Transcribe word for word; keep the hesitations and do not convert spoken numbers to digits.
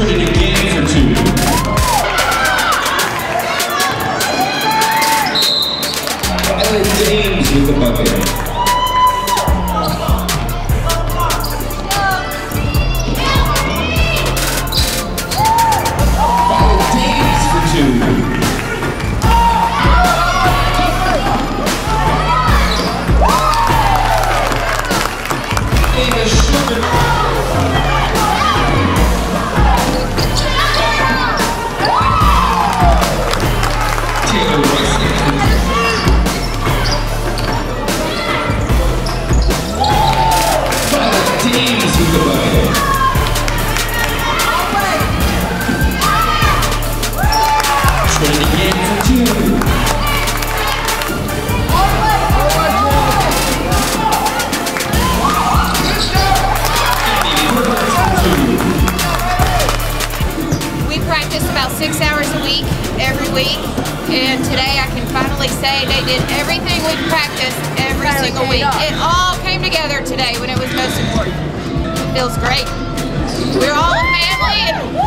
Trading again for two. Violet Dames with the bucket. Violet Dames for two. Ava Sugar. We practice about six hours a week, every week, and today I can finally say they did everything we practiced every single week. It all came together today when it was most important. It feels great. We're all a family, and